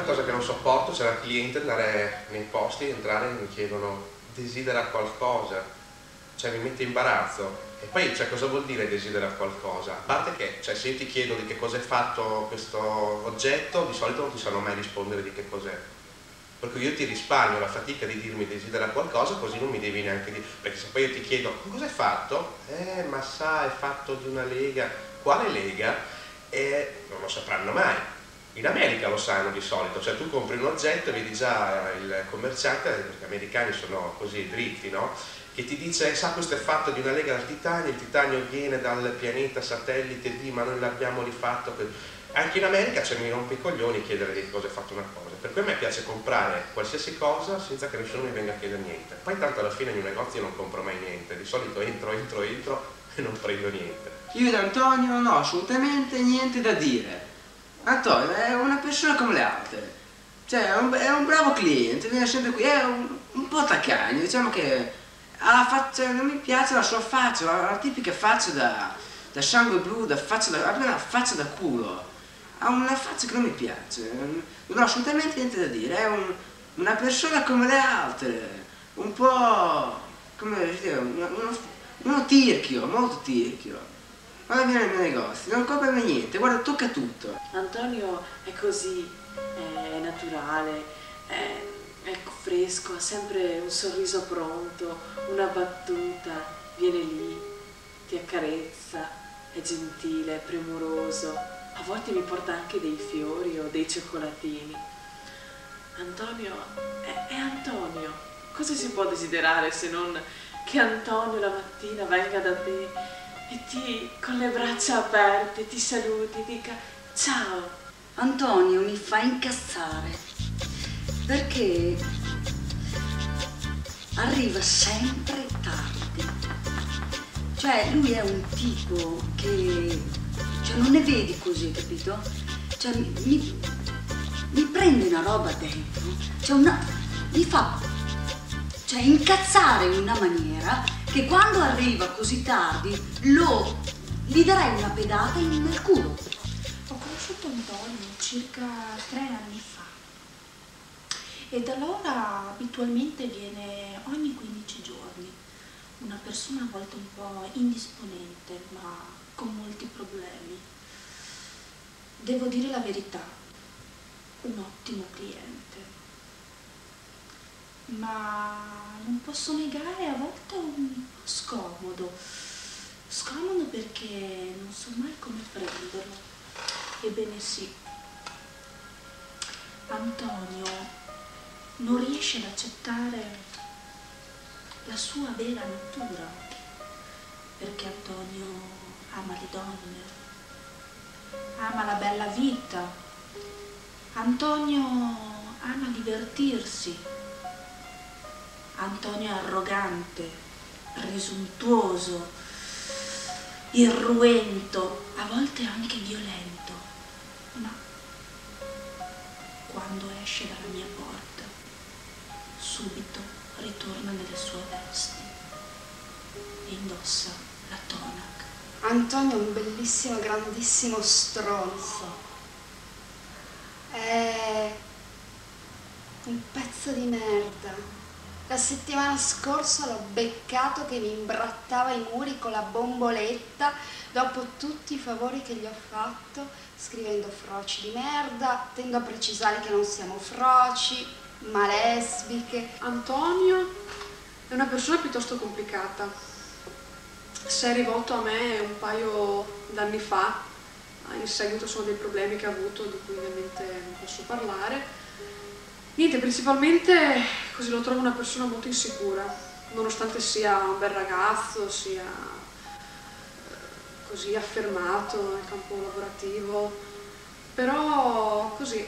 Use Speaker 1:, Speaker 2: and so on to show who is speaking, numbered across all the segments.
Speaker 1: una cosa che non sopporto, c'è la cliente andare nei posti, entrare e mi chiedono desidera qualcosa, cioè mi mette imbarazzo. E poi cioè, cosa vuol dire desidera qualcosa? A parte che cioè, se io ti chiedo di che cosa è fatto questo oggetto, di solito non ti sanno mai rispondere di che cos'è. Per cui io ti risparmio la fatica di dirmi desidera qualcosa, così non mi devi neanche dire. Perché se poi io ti chiedo cosa è fatto? Ma sa, è fatto di una lega. Quale lega? Non lo sapranno mai. In America lo sanno di solito, cioè tu compri un oggetto e vedi già il commerciante, perché gli americani sono così dritti, no? Che ti dice, sa, questo è fatto di una lega al titanio, il titanio viene dal pianeta satellite D, ma noi l'abbiamo rifatto. Anche in America c'è mi rompe i coglioni chiedere di cosa è fatto una cosa, per cui a me piace comprare qualsiasi cosa senza che nessuno mi venga a chiedere niente. Poi tanto alla fine in un negozio non compro mai niente, di solito entro e non prendo niente.
Speaker 2: Io ed Antonio non ho assolutamente niente da dire. Antonio è una persona come le altre, cioè è un bravo cliente, viene sempre qui, è un po' taccagno, diciamo che ha la faccia, non mi piace la sua faccia, la tipica faccia da sangue blu, ha una faccia da culo, ha una faccia che non mi piace, non ho assolutamente niente da dire, è una persona come le altre, un po' come dire, uno tirchio, molto tirchio. Quando viene nel mio negozio, non compra mai niente, guarda, tocca tutto.
Speaker 3: Antonio è così, è naturale, è fresco, ha sempre un sorriso pronto, una battuta, viene lì, ti accarezza, è gentile, è premuroso, a volte mi porta anche dei fiori o dei cioccolatini. Antonio è Antonio, cosa si può desiderare se non che Antonio la mattina venga da te e con le braccia aperte ti saluti, dica ciao.
Speaker 4: Antonio mi fa incazzare perché arriva sempre tardi. Cioè lui è un tipo che non ne vedi così, capito? Cioè mi prende una roba dentro, mi fa incazzare in una maniera che quando arriva così tardi gli darei una pedata nel culo.
Speaker 5: Ho conosciuto Antonio circa 3 anni fa e da allora abitualmente viene ogni 15 giorni. Una persona a volte un po' indisponente ma con molti problemi. Devo dire la verità, un ottimo cliente. Ma non posso negare a volte un po' scomodo perché non so mai come prenderlo. Ebbene sì, Antonio non riesce ad accettare la sua vera natura, perché Antonio ama le donne, ama la bella vita, Antonio ama divertirsi. Antonio è arrogante, presuntuoso, irruento, a volte anche violento, ma quando esce dalla mia porta, subito ritorna nelle sue vesti e indossa la tonac.
Speaker 6: Antonio è un bellissimo, grandissimo stronzo. È un pezzo di merda. La settimana scorsa l'ho beccato che mi imbrattava i muri con la bomboletta dopo tutti i favori che gli ho fatto, scrivendo froci di merda. Tendo a precisare che non siamo froci, ma lesbiche.
Speaker 7: Antonio è una persona piuttosto complicata. Si è rivolto a me un paio d'anni fa, in seguito sono dei problemi che ha avuto di cui ovviamente non posso parlare. Niente, principalmente così lo trovo una persona molto insicura, nonostante sia un bel ragazzo, sia così affermato nel campo lavorativo, però così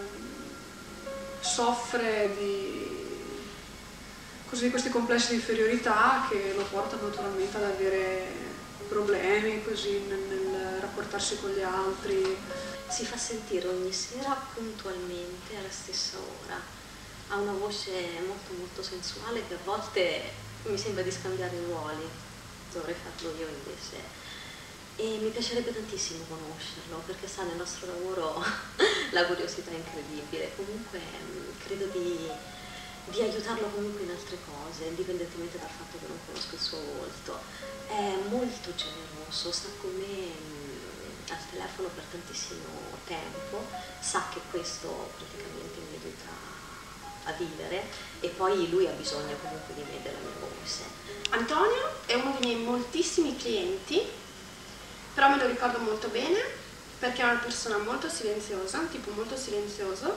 Speaker 7: soffre di questi complessi di inferiorità che lo portano naturalmente ad avere problemi così nel rapportarsi con gli altri.
Speaker 8: Si fa sentire ogni sera puntualmente alla stessa ora, ha una voce molto molto sensuale che a volte mi sembra di scambiare ruoli, dovrei farlo io invece. e mi piacerebbe tantissimo conoscerlo, perché sa, nel nostro lavoro la curiosità è incredibile. Comunque credo di aiutarlo comunque in altre cose, indipendentemente dal fatto che non conosco il suo volto. È molto generoso, sta con me al telefono per tantissimo tempo, sa che questo praticamente mi aiuta a vivere, e poi lui ha bisogno comunque di me, della mia voce.
Speaker 6: Antonio è uno dei miei moltissimi clienti, però me lo ricordo molto bene perché è una persona molto silenziosa, un tipo molto silenzioso,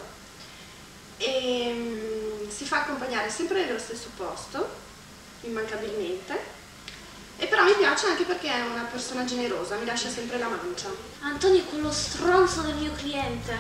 Speaker 6: e si fa accompagnare sempre nello stesso posto, immancabilmente, e però mi piace anche perché è una persona generosa, mi lascia sempre la mancia.
Speaker 5: Antonio è quello stronzo del mio cliente.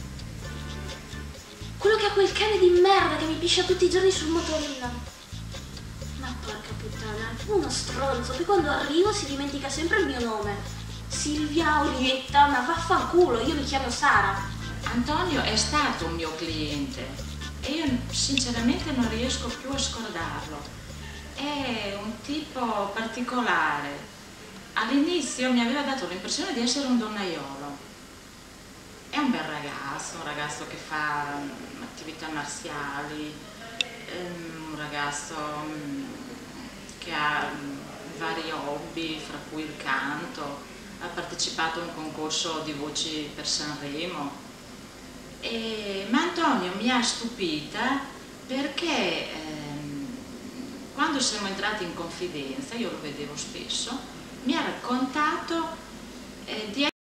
Speaker 5: Quello che ha quel cane di merda che mi piscia tutti i giorni sul motorino. Ma porca puttana, è uno stronzo, poi quando arrivo si dimentica sempre il mio nome. Silvia, Olietta, ma vaffanculo, io mi chiamo Sara.
Speaker 9: Antonio è stato un mio cliente e io sinceramente non riesco più a scordarlo. È un tipo particolare. All'inizio mi aveva dato l'impressione di essere un donnaiolo. È un bel ragazzo, un ragazzo che fa attività marziali, un ragazzo che ha vari hobby, fra cui il canto. Ha partecipato a un concorso di voci per Sanremo. Ma Antonio mi ha stupita perché quando siamo entrati in confidenza, io lo vedevo spesso, mi ha raccontato di